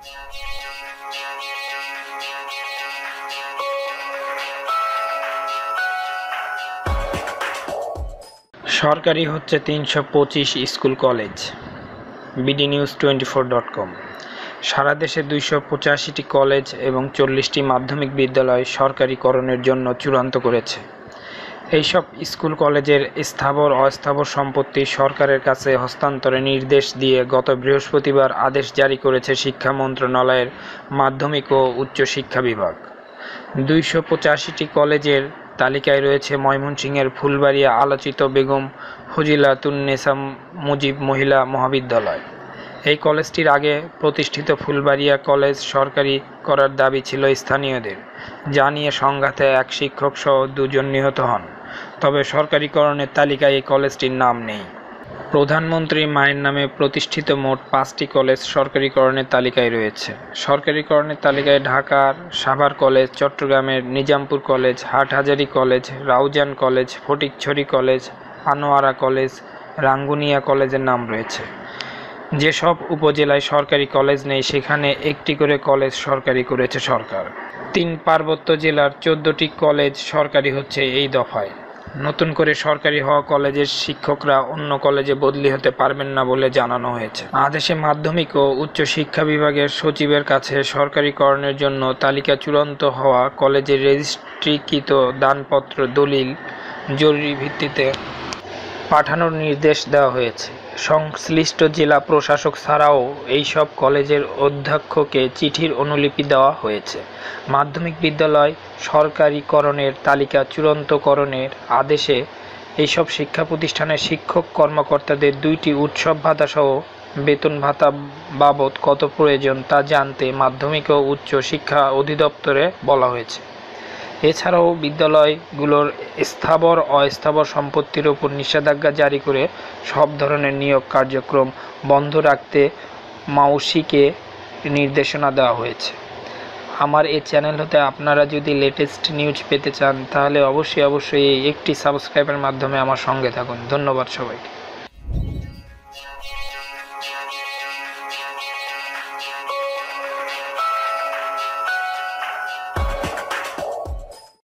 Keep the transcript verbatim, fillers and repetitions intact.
সরকারি হচ্ছে তিনশো পঁচিশ school college. BD news twenty four dot com. সারা দেশে দুইশো পঁচাশিটি কলেজ এবং চল্লিশটি মাধ্যমিক বিদ্যালয় সরকারিকরণের জন্য চূড়ান্ত করেছে। এইসব স্কুল কলেজের স্থাবর অস্থাবর সম্পত্তি সরকারের কাছে হস্তান্তরের নির্দেশ দিয়ে গত বৃহস্পতিবার আদেশ জারি করেছে শিক্ষা মন্ত্রণালয়ের মাধ্যমিক ও উচ্চশিক্ষা বিভাগ। দুইশো পঁচাশিটি কলেজের তালিকায় রয়েছে ময়মনসিংহের ফুলবাড়িয়া আলোচিত বেগম ফজিলাতুন্নেছা মুজিব মহিলা মহাবিদ্যালয়। এই কলেজটির আগে প্রতিষ্ঠিত ফুলবাড়িয়া কলেজ সরকারি করার দাবি ছিল স্থানীয়দের, যা নিয়ে সংঘাতে এক শিক্ষক সহ দুজন নিহত হন। তবে সরকারিকরণের তালিকায় এই কলেজটির নাম নেই। প্রধানমন্ত্রী মায়ের নামে প্রতিষ্ঠিত মোট পাঁচটি কলেজ সরকারিকরণের তালিকায় রয়েছে। সরকারিকরণের তালিকায় ঢাকার সাভার কলেজ, চট্টগ্রামের Nizampur college, Hathazari college, Raozan college, Fatikchhari college, Anowara college, Rangunia কলেজের নাম রয়েছে। যেসব উপজেলায় সরকারি কলেজ নেই সেখানে একটি করে কলেজ সরকারি করেছে সরকার। তিন পার্বত্য জেলার চোদ্দটি কলেজ সরকারি হচ্ছে এই দফায়। নতুন করে সরকারি হওয়া কলেজের শিক্ষকরা অন্য কলেজে বদলি হতে পারবেন না বলে জানানো হয়েছে। আদেশে মাধ্যমিক ও উচ্চ শিক্ষা বিভাগের সচিবের কাছে সরকারিকরণের জন্য তালিকা চূড়ান্ত হওয়া কলেজের রেজিস্ট্রিকৃত দানপত্র দলিল জরুরি ভিত্তিতে পাঠানোর নির্দেশ দেওয়া হয়েছে। সংশ্লিষ্ট জেলা প্রশাসক ছাড়াও এইসব কলেজের অধ্যক্ষকে চিঠির অনুলিপি দেওয়া হয়েছে। মাধ্যমিক বিদ্যালয় সরকারিকরণের তালিকা চূড়ান্তকরণের আদেশে এইসব শিক্ষা প্রতিষ্ঠানের শিক্ষক কর্মকর্তাদের দুইটি উৎসব ভাতাসহ বেতন ভাতা বাবদ কত প্রয়োজন তা জানতে মাধ্যমিক ও উচ্চ শিক্ষা অধিদপ্তরে বলা হয়েছে। এছাড়াও বিদ্যালয়গুলোর স্থাবর অস্থাবর সম্পত্তির উপর নিষেধাজ্ঞা জারি করে সব ধরনের নিয়োগ কার্যক্রম বন্ধ রাখতে মাউসিকে নির্দেশনা দেওয়া হয়েছে। আমার এই চ্যানেল হতে আপনারা যদি লেটেস্ট নিউজ পেতে চান তাহলে অবশ্যই অবশ্যই এই একটি সাবস্ক্রাইবের মাধ্যমে আমার সঙ্গে থাকুন। ধন্যবাদ সবাইকে।